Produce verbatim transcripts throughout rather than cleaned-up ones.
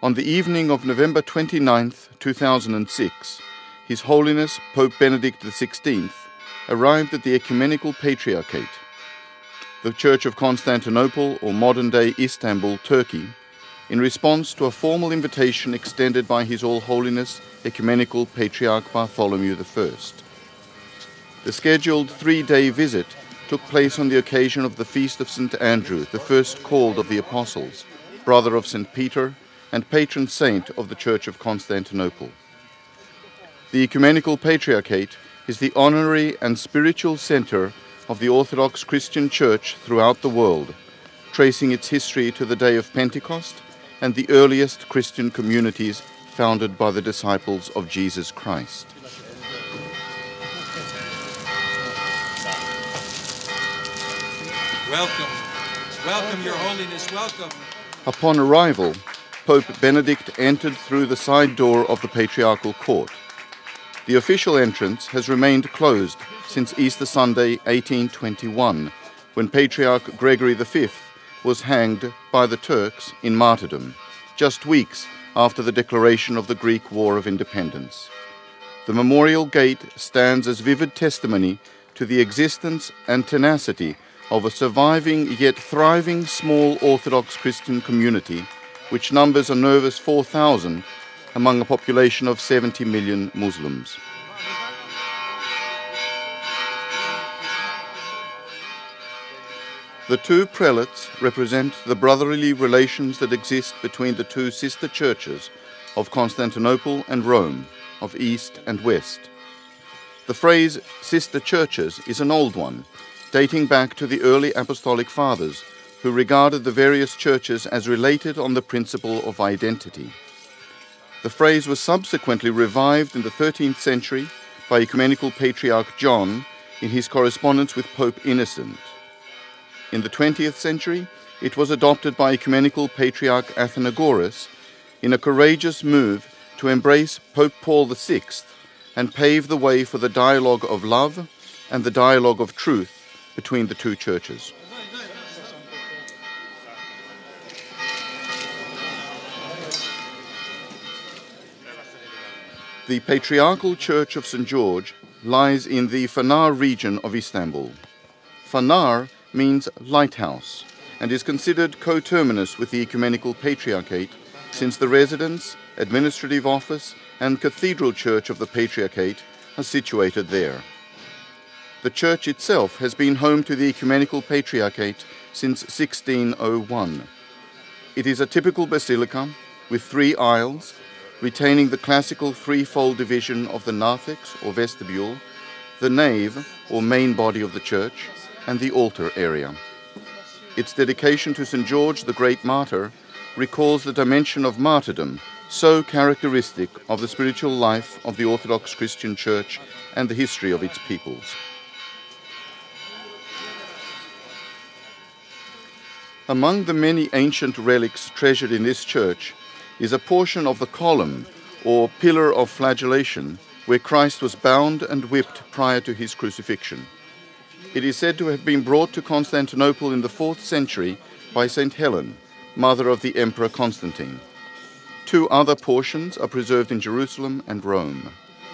On the evening of November twenty-ninth, two thousand six, His Holiness Pope Benedict the sixteenth arrived at the Ecumenical Patriarchate, the Church of Constantinople, or modern-day Istanbul, Turkey, in response to a formal invitation extended by His All Holiness Ecumenical Patriarch Bartholomew the First. The scheduled three-day visit took place on the occasion of the feast of Saint Andrew, the first called of the Apostles, brother of Saint Peter, and patron saint of the Church of Constantinople. The Ecumenical Patriarchate is the honorary and spiritual center of the Orthodox Christian Church throughout the world, tracing its history to the day of Pentecost and the earliest Christian communities founded by the disciples of Jesus Christ. Welcome. Welcome, Your Holiness, welcome. Upon arrival, Pope Benedict entered through the side door of the Patriarchal Court. The official entrance has remained closed since Easter Sunday eighteen twenty-one, when Patriarch Gregory the Fifth was hanged by the Turks in martyrdom, just weeks after the declaration of the Greek War of Independence. The memorial gate stands as vivid testimony to the existence and tenacity of a surviving yet thriving small Orthodox Christian community, which numbers a nervous four thousand among a population of seventy million Muslims. The two prelates represent the brotherly relations that exist between the two sister churches of Constantinople and Rome, of East and West. The phrase sister churches is an old one, dating back to the early Apostolic Fathers, who regarded the various churches as related on the principle of identity. The phrase was subsequently revived in the thirteenth century by Ecumenical Patriarch John in his correspondence with Pope Innocent. In the twentieth century, it was adopted by Ecumenical Patriarch Athenagoras in a courageous move to embrace Pope Paul the Sixth and pave the way for the dialogue of love and the dialogue of truth between the two churches. The Patriarchal Church of Saint George lies in the Fener region of Istanbul. Fener means lighthouse and is considered coterminous with the Ecumenical Patriarchate, since the residence, administrative office, and cathedral church of the Patriarchate are situated there. The church itself has been home to the Ecumenical Patriarchate since sixteen oh one. It is a typical basilica with three aisles, retaining the classical threefold division of the narthex, or vestibule, the nave, or main body of the church, and the altar area. Its dedication to Saint George the Great Martyr recalls the dimension of martyrdom, so characteristic of the spiritual life of the Orthodox Christian Church and the history of its peoples. Among the many ancient relics treasured in this church is a portion of the column, or pillar of flagellation, where Christ was bound and whipped prior to his crucifixion. It is said to have been brought to Constantinople in the fourth century by Saint Helen, mother of the Emperor Constantine. Two other portions are preserved in Jerusalem and Rome.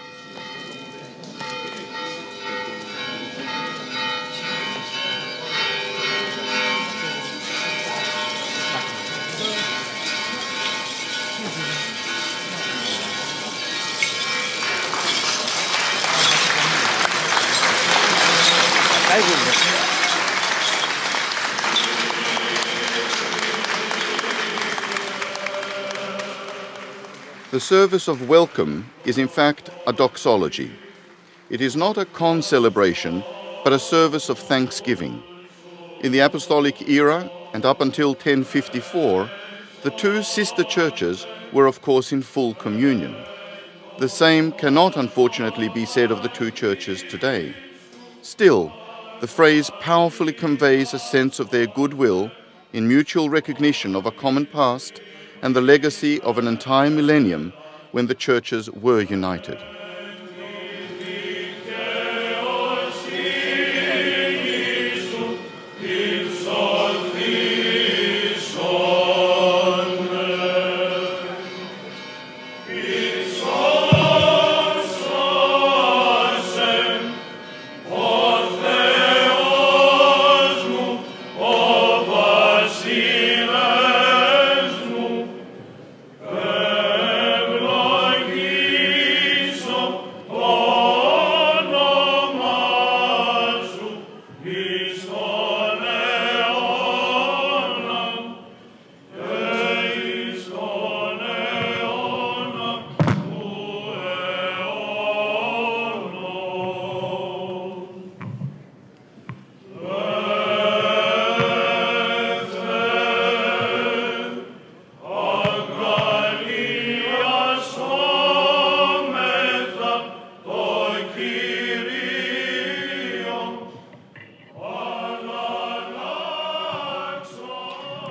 The service of welcome is in fact a doxology. It is not a con-celebration, but a service of thanksgiving. In the Apostolic era and up until ten fifty-four, the two sister churches were of course in full communion. The same cannot unfortunately be said of the two churches today. Still, the phrase powerfully conveys a sense of their goodwill in mutual recognition of a common past and the legacy of an entire millennium when the churches were united.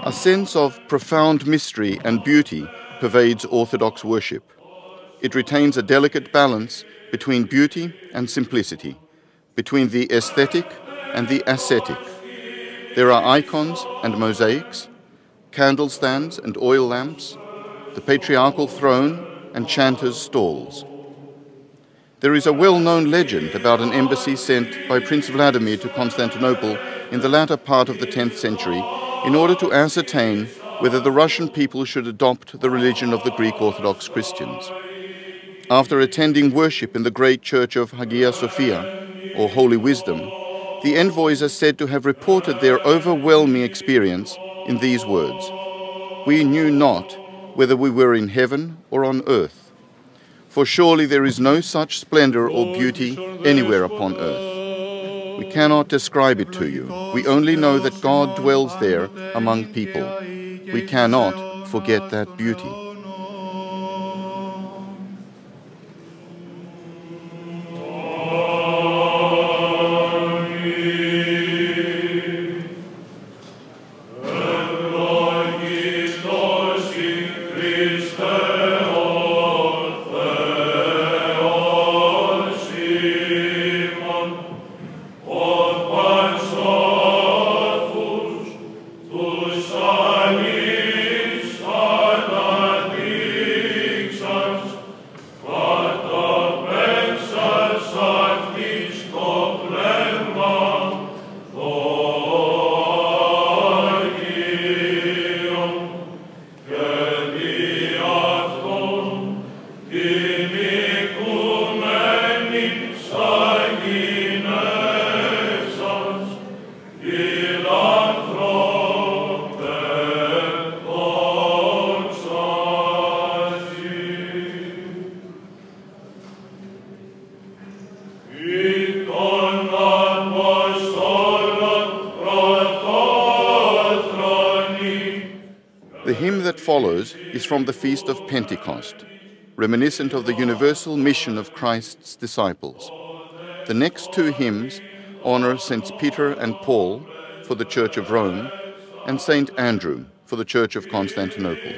A sense of profound mystery and beauty pervades Orthodox worship. It retains a delicate balance between beauty and simplicity, between the aesthetic and the ascetic. There are icons and mosaics, candle stands and oil lamps, the patriarchal throne and chanters' stalls. There is a well-known legend about an embassy sent by Prince Vladimir to Constantinople in the latter part of the tenth century in order to ascertain whether the Russian people should adopt the religion of the Greek Orthodox Christians. After attending worship in the great church of Hagia Sophia, or Holy Wisdom, the envoys are said to have reported their overwhelming experience in these words: "We knew not whether we were in heaven or on earth, for surely there is no such splendor or beauty anywhere upon earth. We cannot describe it to you. We only know that God dwells there among people. We cannot forget that beauty." The hymn that follows is from the Feast of Pentecost, reminiscent of the universal mission of Christ's disciples. The next two hymns honor Saints Peter and Paul for the Church of Rome and Saint Andrew for the Church of Constantinople.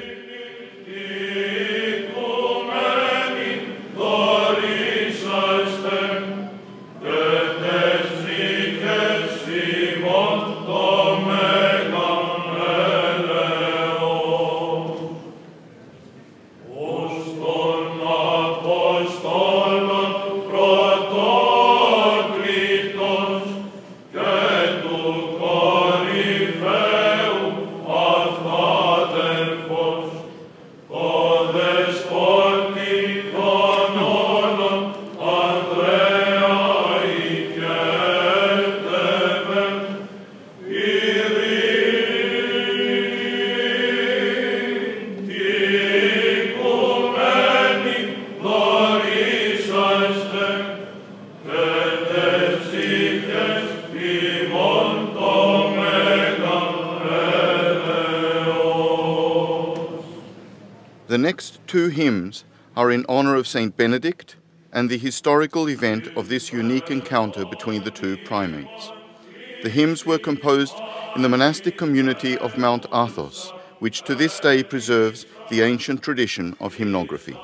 The next two hymns are in honor of Saint Benedict and the historical event of this unique encounter between the two primates. The hymns were composed in the monastic community of Mount Athos, which to this day preserves the ancient tradition of hymnography.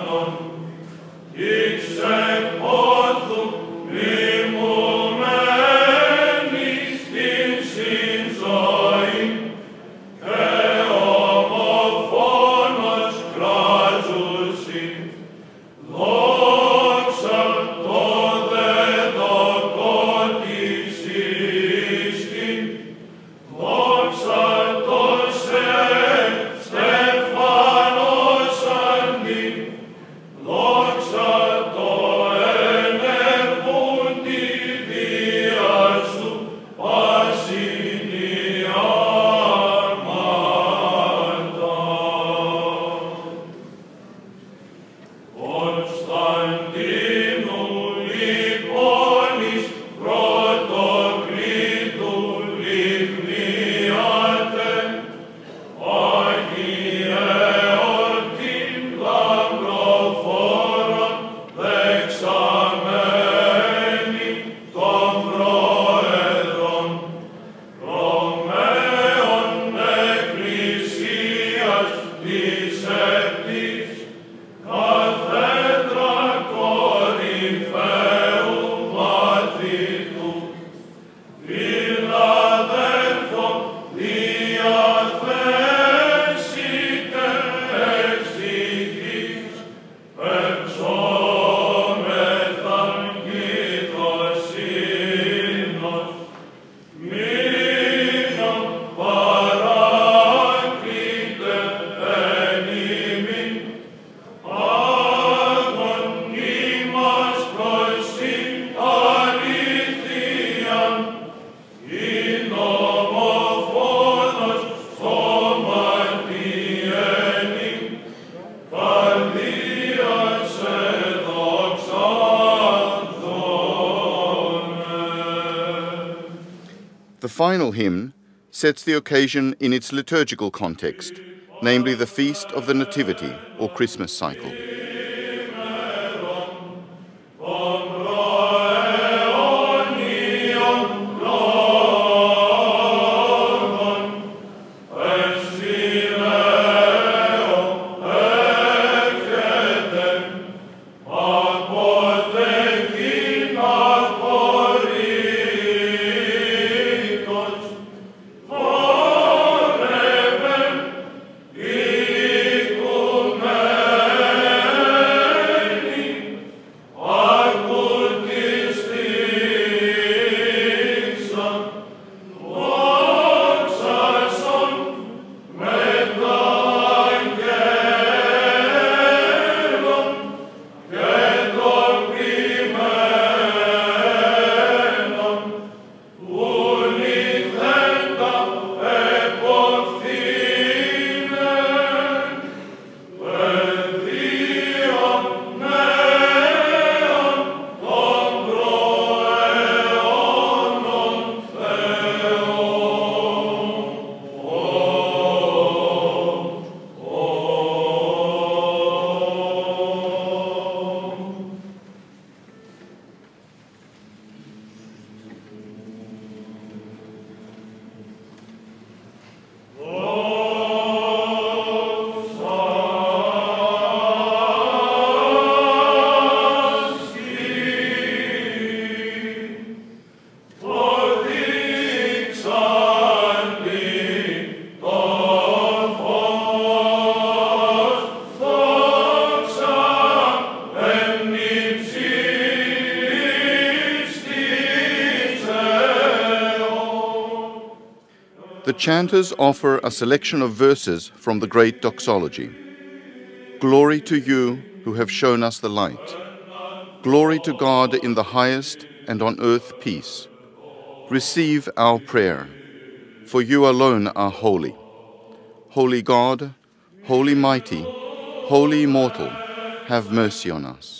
Except all the The final hymn sets the occasion in its liturgical context, namely the Feast of the Nativity, or Christmas cycle. The chanters offer a selection of verses from the great doxology. Glory to you who have shown us the light. Glory to God in the highest, and on earth peace. Receive our prayer, for you alone are holy. Holy God, holy mighty, holy immortal, have mercy on us.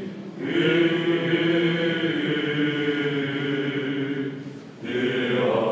Yeah.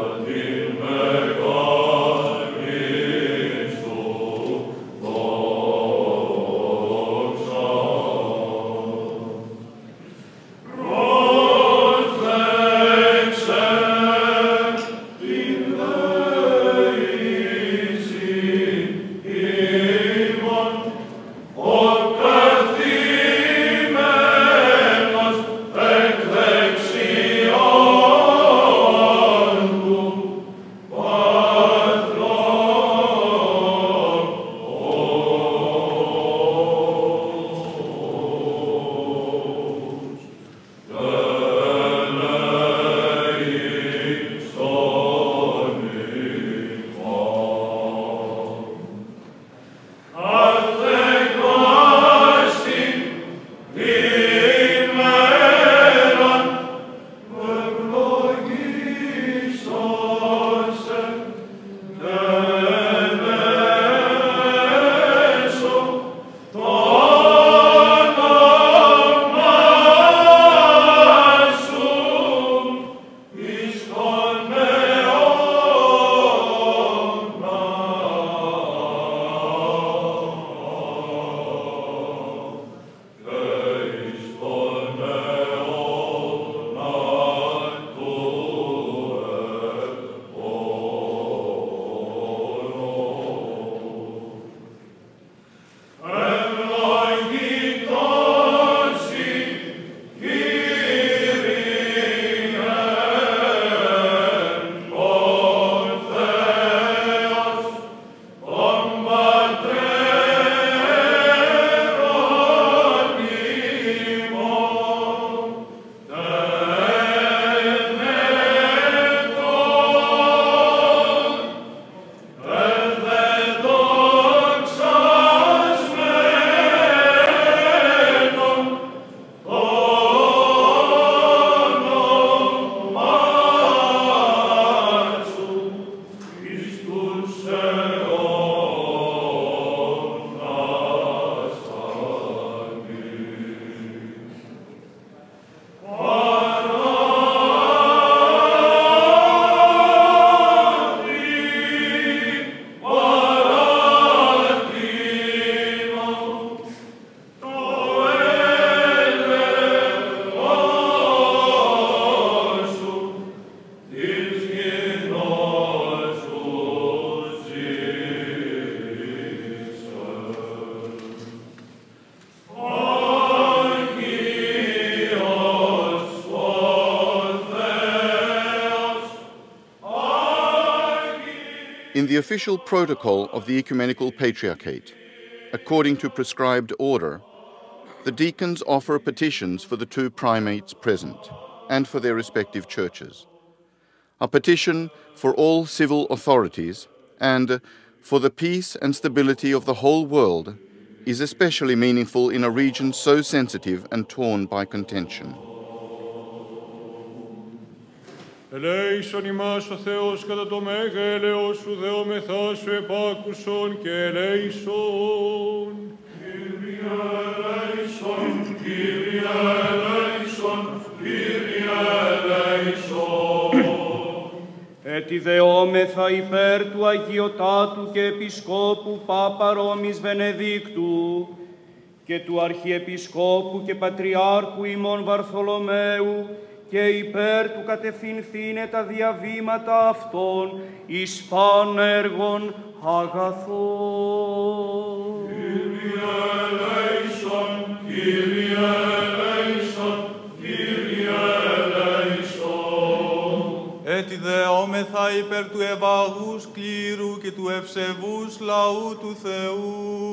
In the official protocol of the Ecumenical Patriarchate, according to prescribed order, the deacons offer petitions for the two primates present and for their respective churches. A petition for all civil authorities and for the peace and stability of the whole world is especially meaningful in a region so sensitive and torn by contention. Ελέησον ημάς ο Θεός κατά το μέγα έλεος σου δεόμεθά σου επάκουσον και ελέησον. Κύριε ελέησον, Κύριε ελέησον, Κύριε ελέησον. Έτι δεόμεθα υπέρ του Αγιωτάτου και Επισκόπου Πάπα Ρώμης Βενεδίκτου και του Αρχιεπισκόπου και Πατριάρχου ημών Βαρθολομαίου και υπέρ του κατευθυνθήνε τα διαβήματα αυτών εις παν έργων αγαθών. Κύριε ελέησον, Κύριε ελέησον, Κύριε ελέησον. Έτι δεόμεθα υπέρ του ευαγούς κλήρου και του ευσεβούς λαού του Θεού.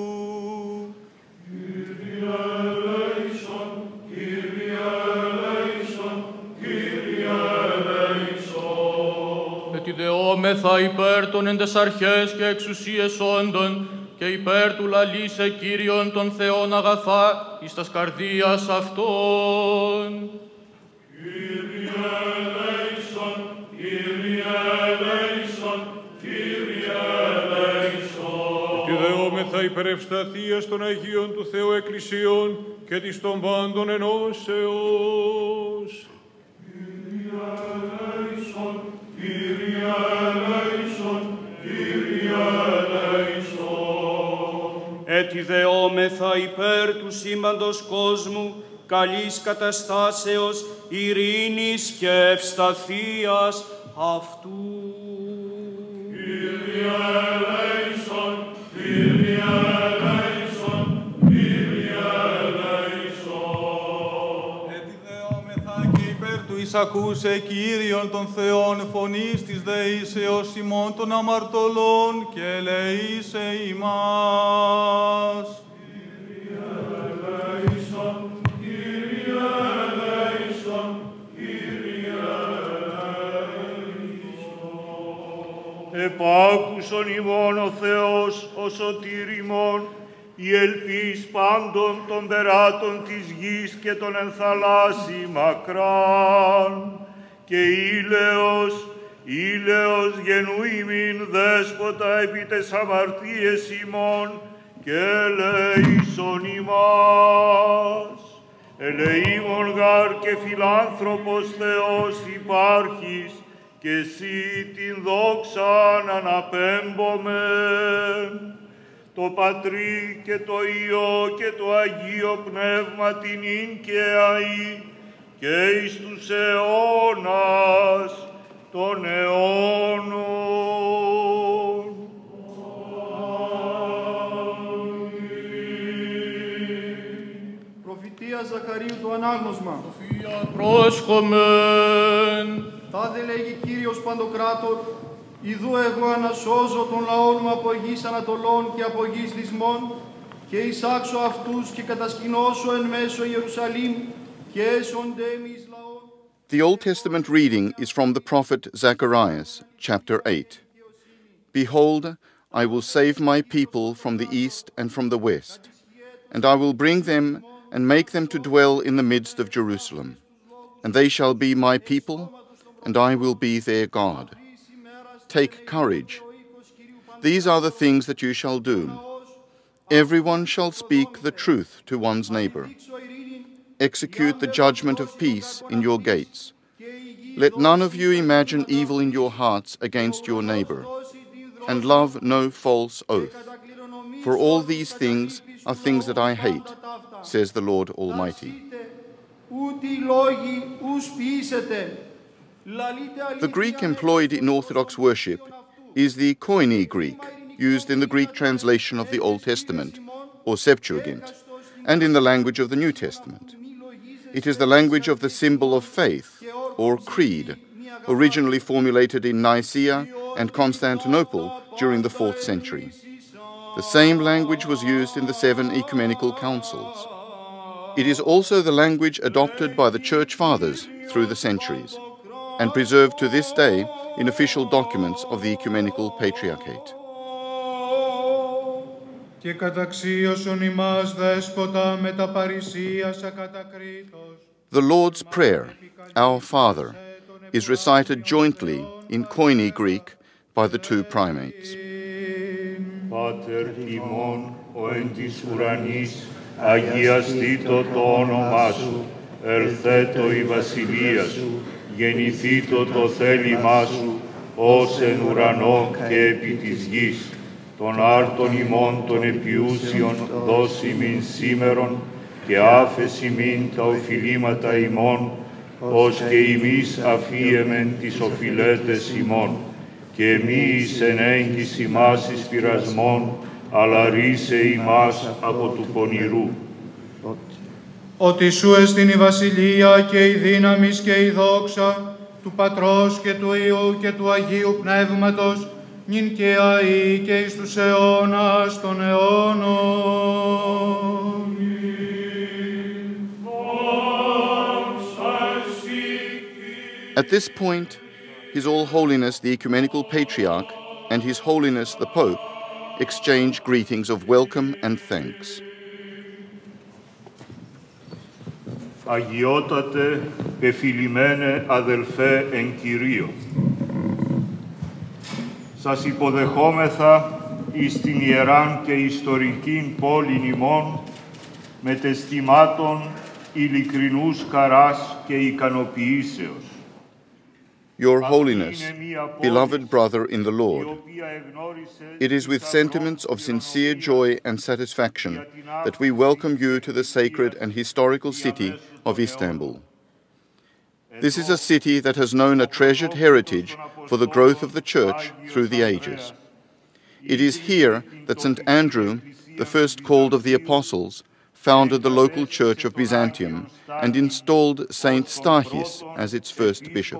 Κύριε ελέησον, Κύριε ελέησον, Κύριε ελέησον. Έτι δεόμεθα υπέρ των εν τες αρχές και εξουσίες όντων και υπέρ του λαλήσε Κύριον των Θεών αγαθά εις τας καρδίας αυτών. Κύριε ελέησον, Κύριε ελέησον, Κύριε ελέησον. Ότι δεόμεθα υπέρ ευσταθίας των Αγίων του Θεού Εκκλησιών και της των πάντων ενώσεως. Κύριε ελέησον, Κύριε ελέησον, Κύριε ελέησον. Έτι δεόμεθα υπέρ του σύμπαντος κόσμου καλής καταστάσεως, ειρήνης και ευσταθίας αυτού. Κύριε ελέησον, Κύριε ελέησον, Κύριε ελέησον. Έτι δεόμεθα και υπέρ του εισακούσε Κύριον των Θεών φωνής της δεήσεως ημών των αμαρτωλών και ελεήσε ημάς. Κύριε ελέησον, Κύριε ελέησον, Κύριε ελέησον. Επάκουσον ημών ο Θεός, ο σωτήρ ημών, η ελπίς πάντων των περάτων της γης και των ενθαλάσσι μακράν, και ήλαιος, ήλαιος γενού ημίν δέσποτα επί τες αμαρτίες ημών, και ελεήσον ημάς. Ελεήμων γάρ και φιλάνθρωπος Θεός υπάρχεις, και εσύ την δόξαν αναπέμπομεν. Το Πατρί και το Υιό και το Αγίο Πνεύμα την ίν και αΐ, και εις τους αιώνας των αιώνων. Προφητεία Ζαχαρίου το ανάγνωσμα. Σοφία πρόσχομεν. Τάδε λέγει Κύριος Παντοκράτορ, ιδού εγώ ανασώζω τον λαόν μου από γης Ανατολών και από γης Λυσμών, και εισάξω αυτούς και κατασκηνώσω εν μέσω Ιερουσαλήμ και έσονται εμείς λαόν. The Old Testament reading is from the prophet Zacharias, chapter eight. Behold, I will save my people from the east and from the west, and I will bring them and make them to dwell in the midst of Jerusalem. And they shall be my people, and I will be their God. Take courage. These are the things that you shall do. Everyone shall speak the truth to one's neighbor. Execute the judgment of peace in your gates. Let none of you imagine evil in your hearts against your neighbor, and love no false oath. For all these things are things that I hate, says the Lord Almighty. The Greek employed in Orthodox worship is the Koine Greek, used in the Greek translation of the Old Testament, or Septuagint, and in the language of the New Testament. It is the language of the symbol of faith, or creed, originally formulated in Nicaea and Constantinople during the fourth century. The same language was used in the seven ecumenical councils. It is also the language adopted by the Church Fathers through the centuries, and preserved to this day in official documents of the Ecumenical Patriarchate. Και καταξίωσον ημάς δέσποτα με τα παρησίασα κατακρίτως. The Lord's Prayer, Our Father, is recited jointly in Koine Greek by the two primates. Πάτερ ημών, ο εν της ουρανής, αγιαστήτω το όνομά σου, ερθέτω η βασιλεία σου, γεννηθήτω το θέλημά σου, ως εν ουρανό και επί της γης. Τον άρτον ημών των επιούσιων δώσει μην σήμερον και άφεση μην τα οφειλήματα ημών, ως και ημείς αφίεμεν τις οφειλέτες ημών. Και μη εις εν έγκυς ημάς εις πειρασμών, αλλά ρίσε ημάς από του πονηρού. Ότι σου εστιν η βασιλεία και η δύναμις και η δόξα του Πατρός και του Υιού και του Αγίου Πνεύματος, νυν και αεί και εις τους αιώνας των αιώνων. At this point, His All Holiness the Ecumenical Patriarch and His Holiness the Pope exchange greetings of welcome and thanks. Αγιότατε, πεφιλημένε αδελφέ εν Κυρίω. Σας υποδεχόμεθα εις την ιεράν και ιστορικήν πόλην ημών με τεστημάτων ειλικρινούς χαράς και ικανοποιήσεως. Your Holiness, beloved brother in the Lord, it is with sentiments of sincere joy and satisfaction that we welcome you to the sacred and historical city of Istanbul. This is a city that has known a treasured heritage for the growth of the Church through the ages. It is here that Saint Andrew, the first called of the Apostles, founded the local Church of Byzantium and installed Saint Stachys as its first bishop.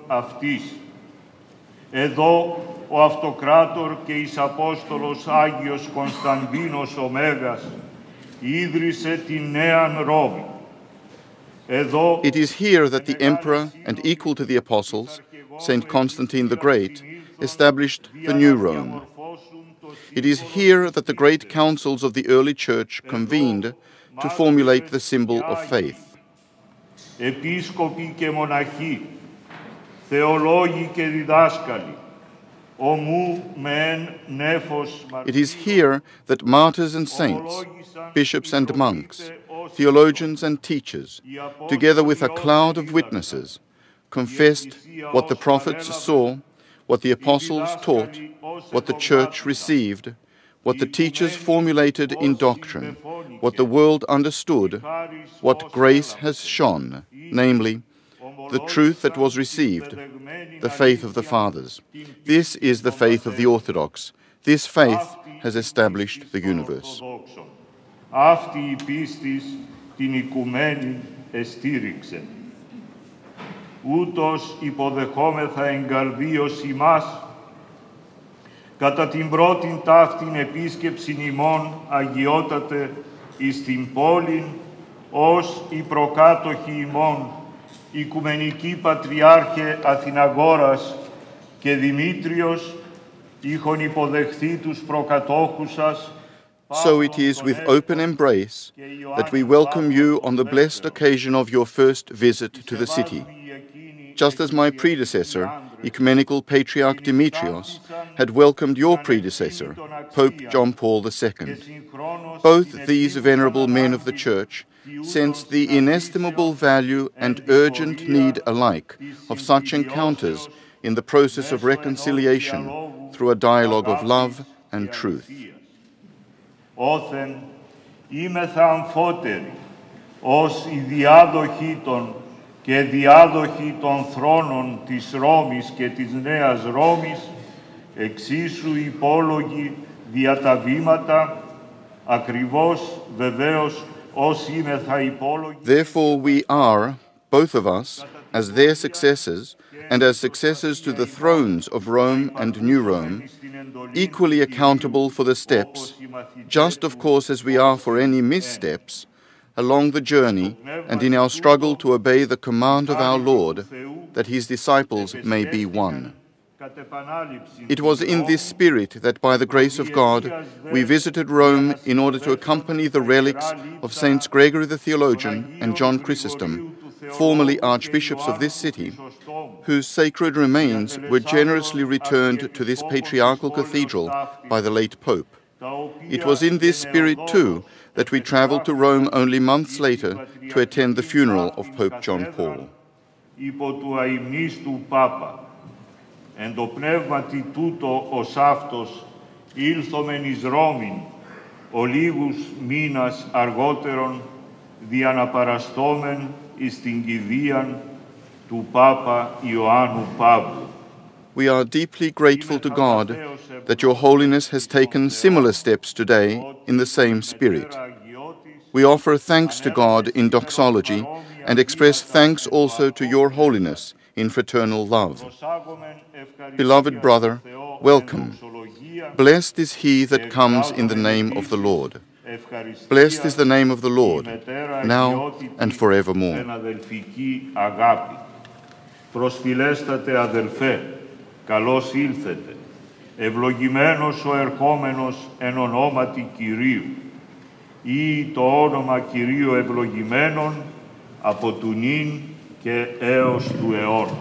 Εδώ ο Αυτοκράτορ και εις Απόστολος Άγιος Κωνσταντίνος ο Μέγας ίδρυσε την νέαν Ρώμη. It is here that the emperor and equal to the apostles, Saint Constantine the Great, established the new Rome. It is here that the great councils of the early church convened to formulate the symbol of faith. Επίσκοποι και μοναχοί, θεολόγοι και διδάσκαλοι, ομού μεν νέφος. It is here that martyrs and saints, bishops and monks, theologians and teachers, together with a cloud of witnesses, confessed what the prophets saw, what the apostles taught, what the church received, what the teachers formulated in doctrine, what the world understood, what grace has shone, namely, the truth that was received, the faith of the fathers. This is the faith of the Orthodox. This faith has established the universe. Αυτή η πίστης την οικουμένη εστήριξε. Ούτως υποδεχόμεθα εγκαρδίως ημάς, κατά την πρώτην ταύτην επίσκεψην ημών αγιότατε εις την πόλην, ως η προκάτοχη ημών, Οικουμενική Πατριάρχε Αθηναγόρας και Δημήτριος, είχον υποδεχθεί τους προκατόχους σας. So it is with open embrace that we welcome you on the blessed occasion of your first visit to the city. Just as my predecessor, Ecumenical Patriarch Demetrios, had welcomed your predecessor, Pope John Paul the Second. Both these venerable men of the Church sensed the inestimable value and urgent need alike of such encounters in the process of reconciliation through a dialogue of love and truth. Όθεν είμεθα αμφότεροι, ως οι διάδοχοι των και διάδοχοι των θρόνων της Ρώμης και της Νέας Ρώμης, εξίσου υπόλογοι δια τα βήματα, ακριβώς βεβαίως ως είμεθα υπόλογοι. Therefore we are, both of us, as their successors, and as successors to the thrones of Rome and New Rome, equally accountable for the steps, just of course as we are for any missteps, along the journey and in our struggle to obey the command of our Lord, that his disciples may be one. It was in this spirit that by the grace of God we visited Rome in order to accompany the relics of Saints Gregory the Theologian and John Chrysostom, formerly archbishops of this city, whose sacred remains were generously returned to this patriarchal cathedral by the late Pope. It was in this spirit, too, that we travelled to Rome only months later to attend the funeral of Pope John Paul. Εν το πνεύματι τούτο ως αυτός ήλθομεν εις Ρώμην, ο λίγους μήνας αργότερον διαναπαραστόμεν εις την κηδείαν του Πάπα Ιωάννου Παύλου. We are deeply grateful to God that Your Holiness has taken similar steps today in the same spirit. We offer thanks to God in doxology and express thanks also to Your Holiness in fraternal love. Beloved brother, welcome. Blessed is he that comes in the name of the Lord. Blessed is the name of the Lord, now and forevermore. Προσφυλέστατε αδελφέ, καλώς ήλθετε. Ευλογημένος ο ερχόμενος εν ονόματι Κυρίου, ή το όνομα Κυρίου ευλογημένον από του νυν και έως του αιώνος.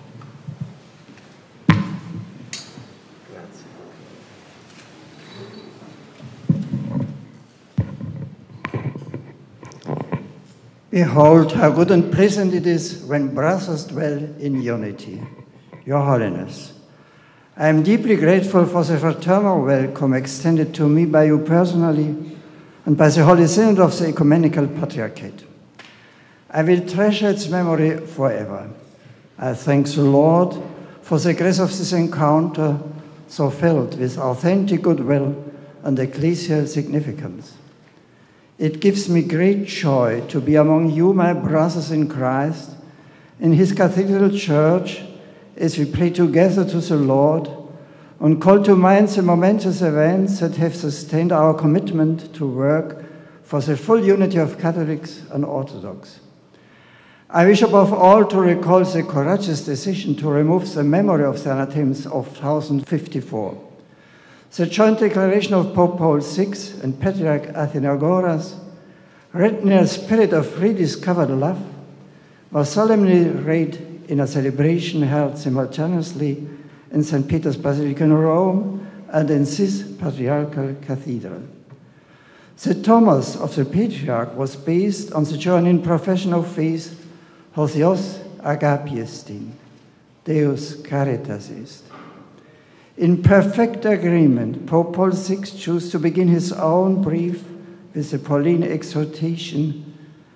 Behold how good and pleasant it is when brothers dwell in unity. Your Holiness, I am deeply grateful for the fraternal welcome extended to me by you personally and by the Holy Synod of the Ecumenical Patriarchate. I will treasure its memory forever. I thank the Lord for the grace of this encounter so filled with authentic goodwill and ecclesial significance. It gives me great joy to be among you, my brothers in Christ, in his cathedral church, as we pray together to the Lord and call to mind the momentous events that have sustained our commitment to work for the full unity of Catholics and Orthodox. I wish above all to recall the courageous decision to remove the memory of the anathems of one thousand fifty-four. The joint declaration of Pope Paul the Sixth and Patriarch Athenagoras, written in a spirit of rediscovered love, was solemnly read in a celebration held simultaneously in Saint Peter's Basilica in Rome and in this patriarchal cathedral. The Thomas of the Patriarch was based on the Johannine profession of faith, ho Theos agape estin, Deus caritas est. In perfect agreement, Pope Paul the Sixth chose to begin his own brief with the Pauline exhortation,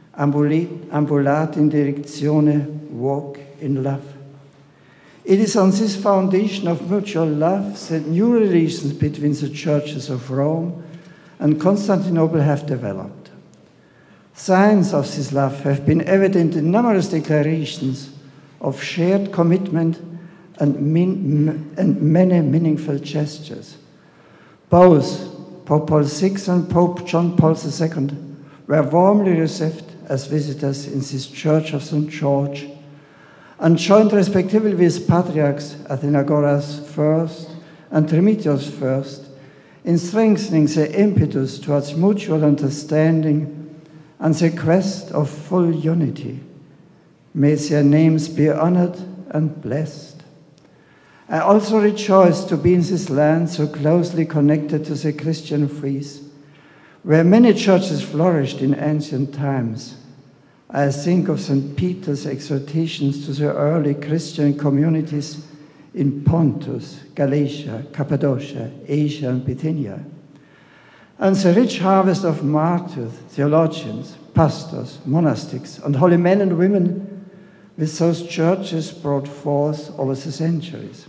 ambulat in directione, walk in love. It is on this foundation of mutual love that new relations between the churches of Rome and Constantinople have developed. Signs of this love have been evident in numerous declarations of shared commitment and, min and many meaningful gestures. Both Pope Paul the Sixth and Pope John Paul the Second were warmly received as visitors in this Church of Saint George and joined respectively with Patriarchs Athenagoras first and Remitius first in strengthening the impetus towards mutual understanding and the quest of full unity. May their names be honored and blessed. I also rejoice to be in this land so closely connected to the Christian faith, where many churches flourished in ancient times. I think of Saint Peter's exhortations to the early Christian communities in Pontus, Galatia, Cappadocia, Asia, and Bithynia, and the rich harvest of martyrs, theologians, pastors, monastics, and holy men and women which those churches brought forth over the centuries.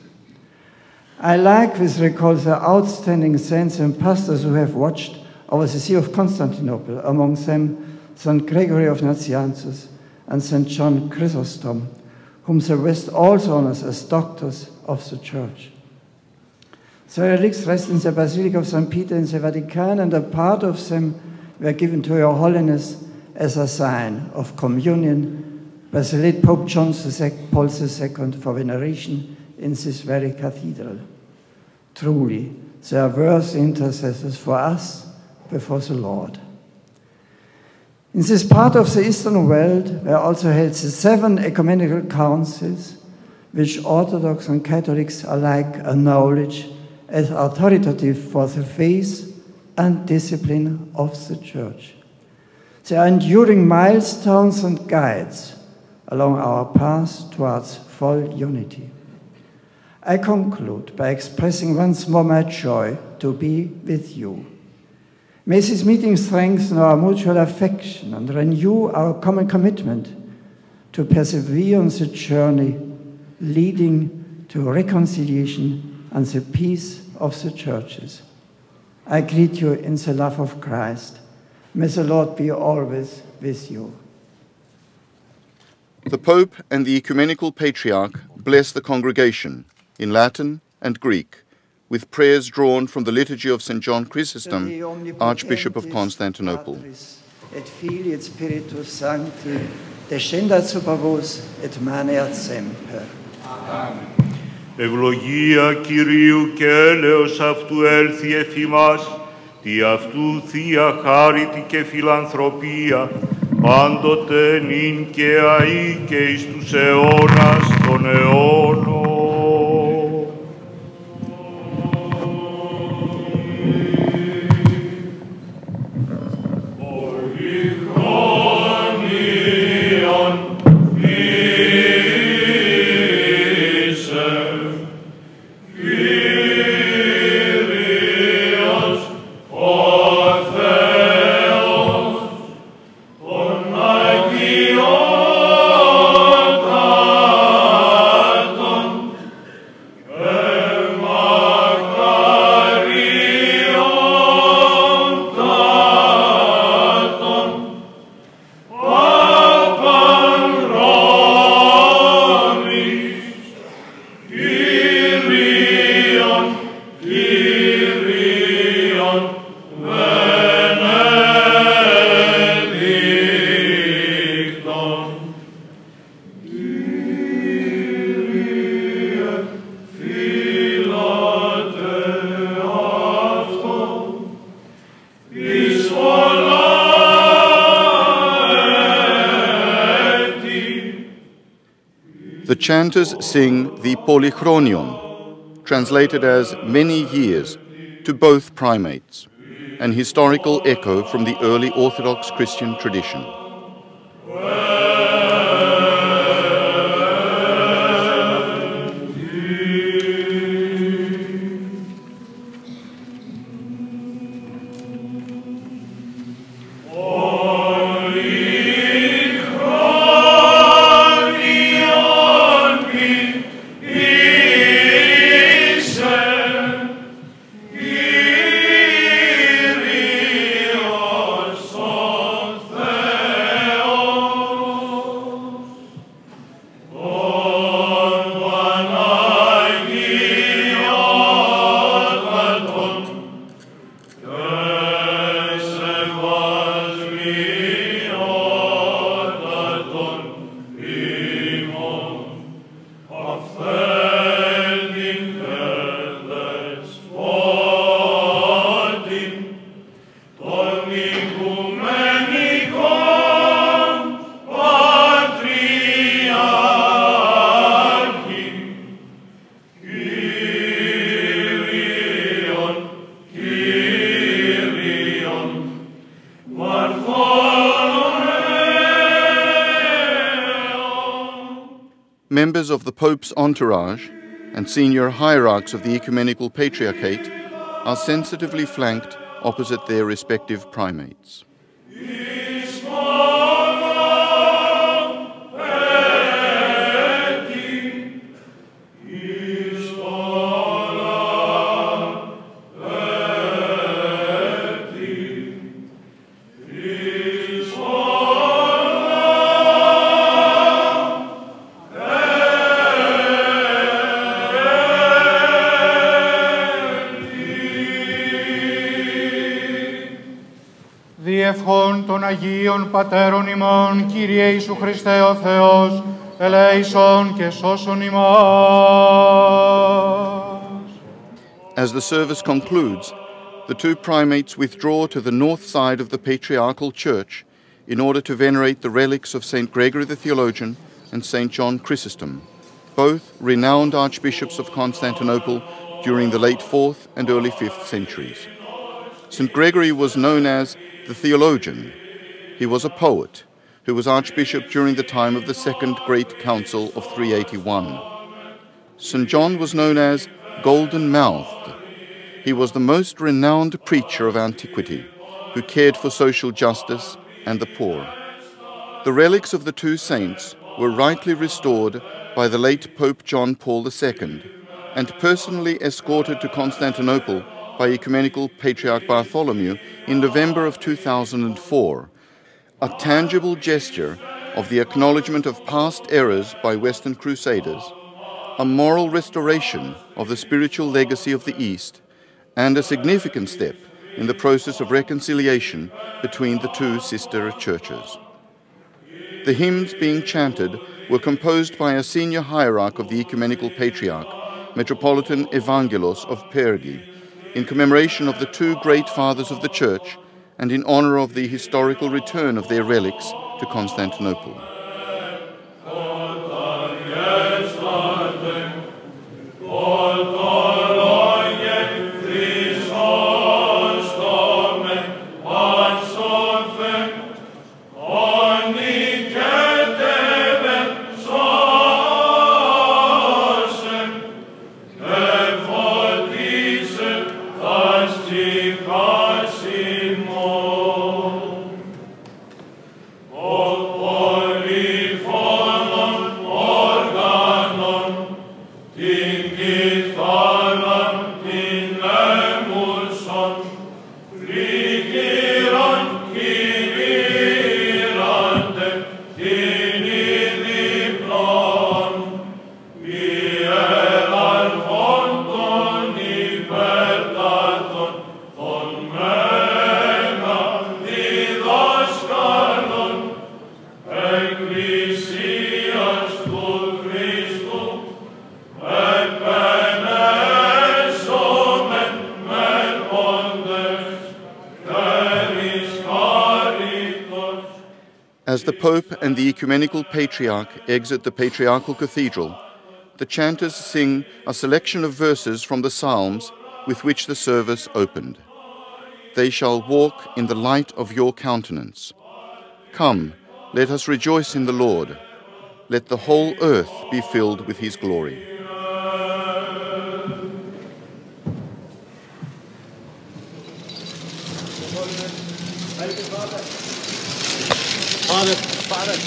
I likewise recall the outstanding saints and pastors who have watched over the See of Constantinople, among them Saint Gregory of Nazianzus and Saint John Chrysostom, whom the West also honors as doctors of the Church. The relics rest in the Basilica of Saint Peter in the Vatican, and a part of them were given to Your Holiness as a sign of communion by the late Pope John Paul the Second for veneration in this very cathedral. Truly, they are worthy intercessors for us before the Lord. In this part of the Eastern world were also held the seven ecumenical councils, which Orthodox and Catholics alike acknowledge as authoritative for the faith and discipline of the Church. They are enduring milestones and guides along our path towards full unity. I conclude by expressing once more my joy to be with you. May this meeting strengthen our mutual affection and renew our common commitment to persevere on the journey leading to reconciliation and the peace of the churches. I greet you in the love of Christ. May the Lord be always with you. The Pope and the Ecumenical Patriarch bless the congregation in Latin and Greek, with prayers drawn from the liturgy of Saint John Chrysostom, Archbishop of Constantinople. Et Filii et Spiritus Sancti, descendat super vos et maneat semper. Amen. Ευλογία Κυρίου και έλεος αυτού έλθει εφ' ημάς, τη αυτού θεία χάριτη και φιλανθρωπία, πάντοτε νυν και αεί και εις τους αιώνας των αιώνων. The chanters sing the Polychronion, translated as many years, to both primates, an historical echo from the early Orthodox Christian tradition. Members of the Pope's entourage and senior hierarchs of the Ecumenical Patriarchate are sensitively flanked opposite their respective primates. Oh ευχών των Αγίων Πατέρων ημών, Κύριε Ιησού Χριστέ ο Θεός, ελέησον και σώσον ημάς. As the service concludes, the two primates withdraw to the north side of the Patriarchal Church in order to venerate the relics of Saint Gregory the Theologian and Saint John Chrysostom, both renowned archbishops of Constantinople during the late fourth and early fifth centuries. Saint Gregory was known as the Theologian. He was a poet who was archbishop during the time of the Second Great Council of three eighty-one. Saint John was known as Golden-Mouthed. He was the most renowned preacher of antiquity, who cared for social justice and the poor. The relics of the two saints were rightly restored by the late Pope John Paul the Second and personally escorted to Constantinople by Ecumenical Patriarch Bartholomew in November of two thousand four, a tangible gesture of the acknowledgement of past errors by Western Crusaders, a moral restoration of the spiritual legacy of the East, and a significant step in the process of reconciliation between the two sister churches. The hymns being chanted were composed by a senior hierarch of the Ecumenical Patriarch, Metropolitan Evangelos of Pergi, in commemoration of the two great fathers of the Church and in honor of the historical return of their relics to Constantinople. As the Pope and the Ecumenical Patriarch exit the Patriarchal Cathedral, the chanters sing a selection of verses from the Psalms with which the service opened. They shall walk in the light of your countenance. Come, let us rejoice in the Lord. Let the whole earth be filled with his glory. Father, Father,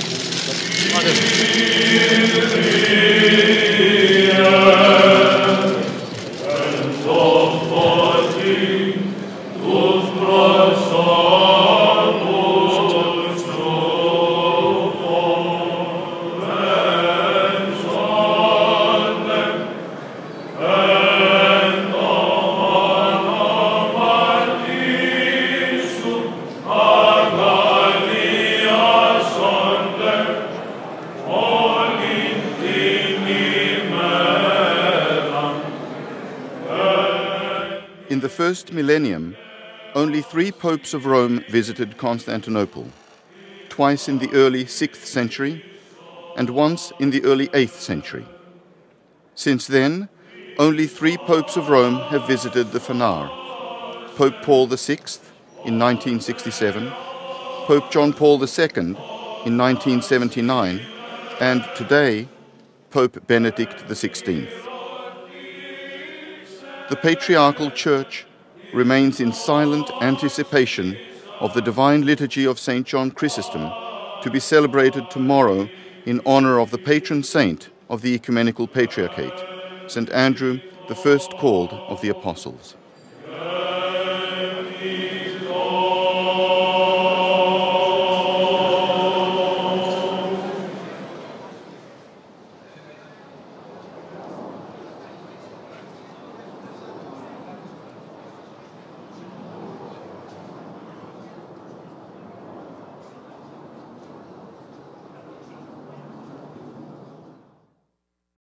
In the first millennium, only three popes of Rome visited Constantinople, twice in the early sixth century and once in the early eighth century. Since then, only three popes of Rome have visited the Phanar: Pope Paul the Sixth in nineteen sixty-seven, Pope John Paul the Second in nineteen seventy-nine, and today, Pope Benedict the Sixteenth. The Patriarchal Church remains in silent anticipation of the Divine Liturgy of Saint John Chrysostom, to be celebrated tomorrow in honor of the patron saint of the Ecumenical Patriarchate, Saint Andrew, the first called of the Apostles.